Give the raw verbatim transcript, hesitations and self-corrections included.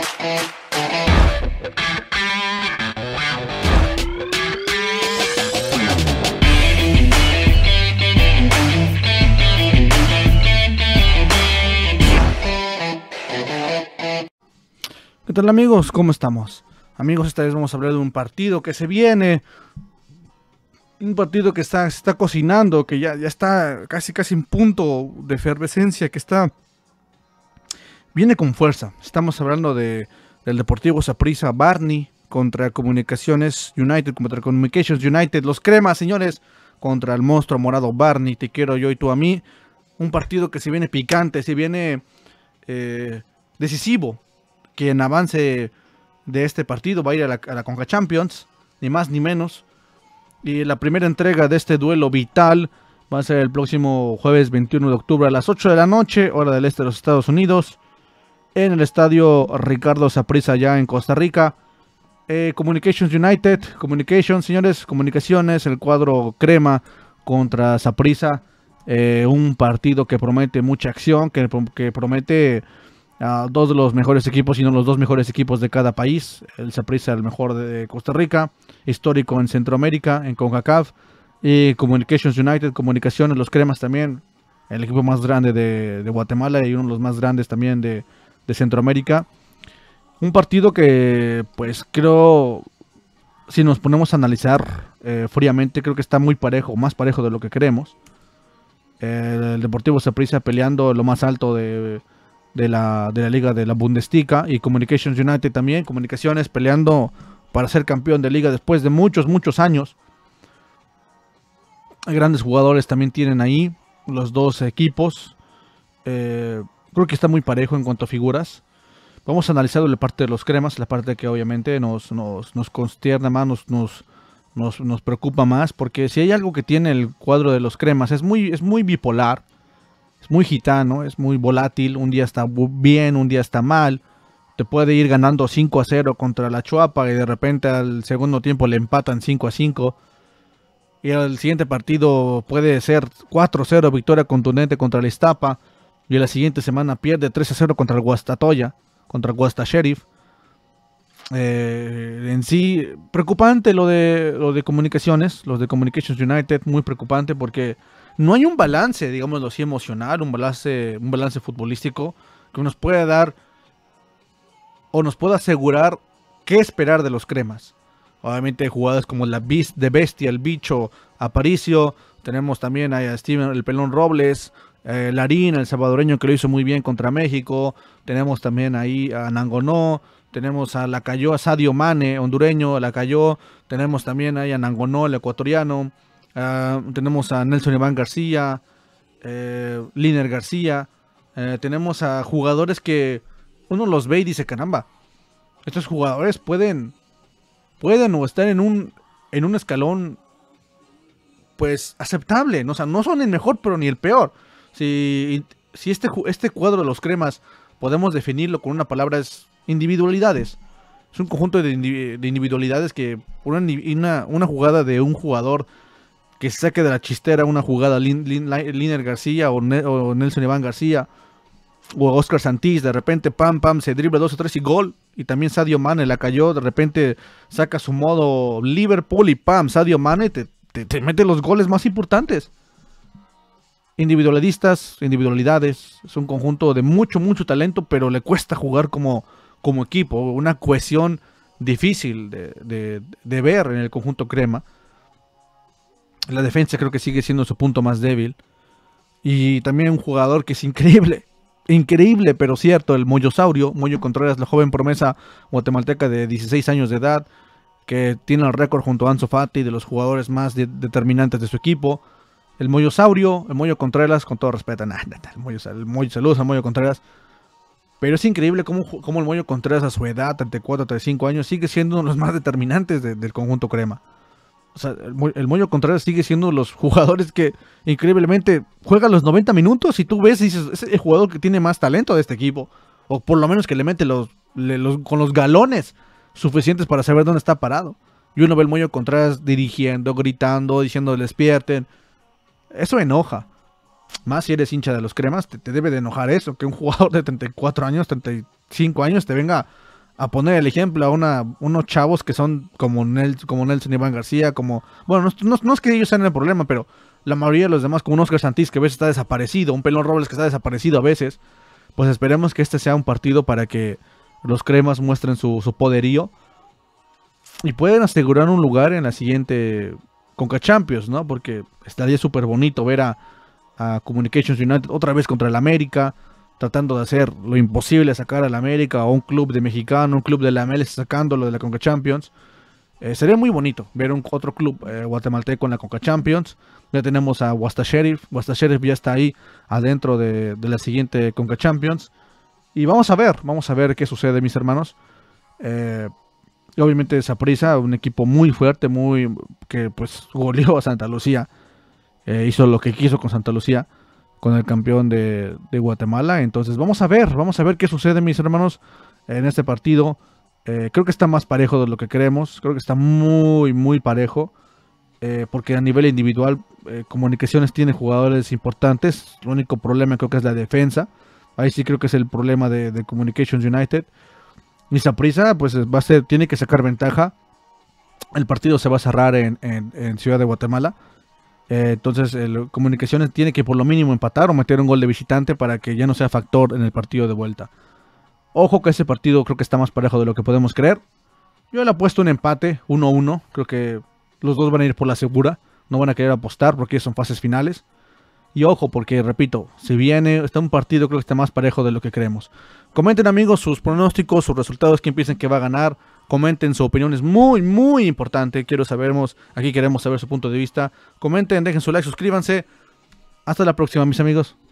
¿Qué tal, amigos? ¿Cómo estamos? Amigos, esta vez vamos a hablar de un partido que se viene. Un partido que está, se está cocinando, que ya, ya está casi casi en punto de efervescencia, que está... Viene con fuerza. Estamos hablando de, del Deportivo Saprissa Barney contra Comunicaciones United, contra Communications United. Los cremas, señores, contra el monstruo morado Barney. Te quiero yo y tú a mí. Un partido que se viene picante, se viene eh, decisivo. Quien avance de este partido va a ir a la, a la Conca Champions, ni más ni menos. Y la primera entrega de este duelo vital va a ser el próximo jueves veintiuno de octubre a las ocho de la noche, hora del este de los Estados Unidos, en el estadio Ricardo Saprissa, allá en Costa Rica. Eh, Communications United, Communications, señores, Comunicaciones, el cuadro crema contra Saprissa. Eh, un partido que promete mucha acción, que, que promete... Uh, dos de los mejores equipos, sino los dos mejores equipos de cada país. El Saprissa, el mejor de Costa Rica, histórico en Centroamérica, en CONCACAF. Y Communications United, Comunicaciones, los cremas también, el equipo más grande de, de Guatemala y uno de los más grandes también de, de Centroamérica. Un partido que, pues creo, si nos ponemos a analizar eh, fríamente, creo que está muy parejo, más parejo de lo que queremos. Eh, el Deportivo Saprissa peleando lo más alto de... De la, de la liga de la Bundesliga, y Communications United también, Comunicaciones peleando para ser campeón de liga después de muchos, muchos años. Grandes jugadores también tienen ahí los dos equipos. Eh, creo que está muy parejo en cuanto a figuras. Vamos a analizar la parte de los cremas, la parte que obviamente nos, nos, nos constierna más, nos, nos, nos, nos preocupa más, porque si hay algo que tiene el cuadro de los cremas, es muy, es muy bipolar. Es muy gitano, es muy volátil, un día está bien, un día está mal. Te puede ir ganando cinco a cero contra la Chuapa y de repente al segundo tiempo le empatan cinco a cinco. Y al siguiente partido puede ser cuatro a cero, victoria contundente contra el Iztapa. Y la siguiente semana pierde tres a cero contra el Guastatoya, contra el Guasta Sheriff. Eh, en sí, preocupante lo de, lo de Comunicaciones, los de Communications United, muy preocupante porque... No hay un balance, digámoslo así, emocional, un balance, un balance futbolístico que nos pueda dar o nos pueda asegurar qué esperar de los cremas. Obviamente hay jugadas como la Beast de Bestia, el Bicho, Aparicio. Tenemos también a Steven el Pelón Robles, eh, Larín, el salvadoreño, que lo hizo muy bien contra México. Tenemos también ahí a Nangonó. Tenemos a Lacayo, a Sadio Mane, hondureño, Lacayo. Tenemos también ahí a Nangonó, el ecuatoriano. Uh, tenemos a Nelson Iván García, eh, Liner García, eh, tenemos a jugadores que uno los ve y dice, caramba, estos jugadores pueden pueden o estar en un en un escalón pues aceptable, ¿no? O sea, no son el mejor pero ni el peor. Si, si este, este cuadro de los cremas podemos definirlo con una palabra, es individualidades. Es un conjunto de, de individualidades que una, una, una jugada de un jugador que se saque de la chistera, una jugada Lin, Lin, Liner García o, ne, o Nelson Iván García o Oscar Santís, de repente pam pam se dribla dos o tres y gol. Y también Sadio Mane la cayó, de repente saca su modo Liverpool y pam, Sadio Mane te, te, te mete los goles más importantes. Individualistas, individualidades, es un conjunto de mucho mucho talento, pero le cuesta jugar como, como equipo, una cohesión difícil de, de, de ver en el conjunto crema. La defensa creo que sigue siendo su punto más débil. Y también un jugador que es increíble. Increíble, pero cierto. El Moyosaurio, Moyo Contreras, la joven promesa guatemalteca de dieciséis años de edad. Que tiene el récord junto a Ansu Fati de los jugadores más de, determinantes de su equipo. El Moyosaurio, el Moyo Contreras, con todo respeto. Nah, nah, nah, el Moyo, el Moyo, saludos al Moyo Contreras. Pero es increíble cómo, cómo el Moyo Contreras a su edad, treinta y cuatro, treinta y cinco años, sigue siendo uno de los más determinantes de, del conjunto crema. O sea, el, el Moyo Contreras sigue siendo los jugadores que increíblemente juegan los noventa minutos y tú ves y dices, es el jugador que tiene más talento de este equipo. O por lo menos que le mete los, le, los con los galones suficientes para saber dónde está parado. Y uno ve el Moyo Contreras dirigiendo, gritando, diciendo despierten. Eso enoja. Más si eres hincha de los cremas, te, te debe de enojar eso. Que un jugador de treinta y cuatro años, treinta y cinco años te venga a poner el ejemplo a una, unos chavos que son como, Nel, como Nelson Iván García, como... Bueno, no, no, no es que ellos sean el problema, pero la mayoría de los demás, como un Oscar Santís que a veces está desaparecido, un Pelón Robles que está desaparecido a veces, pues esperemos que este sea un partido para que los cremas muestren su, su poderío y pueden asegurar un lugar en la siguiente Conca Champions, ¿no? Porque estaría súper bonito ver a, a Communications United otra vez contra el América, tratando de hacer lo imposible, sacar al América o un club de mexicano, un club de la M L S sacándolo de la Conca Champions. Eh, sería muy bonito ver un otro club eh, guatemalteco en la Conca Champions. Ya tenemos a Wasta Sheriff. Wasta Sheriff ya está ahí adentro de, de la siguiente Conca Champions. Y vamos a ver, vamos a ver qué sucede, mis hermanos. Eh, obviamente Saprissa, un equipo muy fuerte, muy que pues goleó a Santa Lucía. Eh, hizo lo que quiso con Santa Lucía, con el campeón de, de Guatemala. Entonces vamos a ver, vamos a ver qué sucede, mis hermanos, en este partido. Eh, creo que está más parejo de lo que creemos. Creo que está muy, muy parejo. Eh, porque a nivel individual, eh, Comunicaciones tiene jugadores importantes. El único problema creo que es la defensa. Ahí sí creo que es el problema de, de Communications United. Y Saprissa, pues va a ser, tiene que sacar ventaja. El partido se va a cerrar en, en, en Ciudad de Guatemala. Eh, entonces, el Comunicaciones tiene que por lo mínimo empatar o meter un gol de visitante para que ya no sea factor en el partido de vuelta. Ojo que ese partido creo que está más parejo de lo que podemos creer. Yo le apuesto un empate, uno a uno. Creo que los dos van a ir por la segura. No van a querer apostar porque son fases finales. Y ojo, porque repito, si viene, está un partido creo que está más parejo de lo que creemos. Comenten, amigos, sus pronósticos, sus resultados, quién piensan que va a ganar. Comenten, su opinión es muy, muy importante. Quiero sabernos, aquí queremos saber su punto de vista. Comenten, dejen su like, suscríbanse. Hasta la próxima, mis amigos.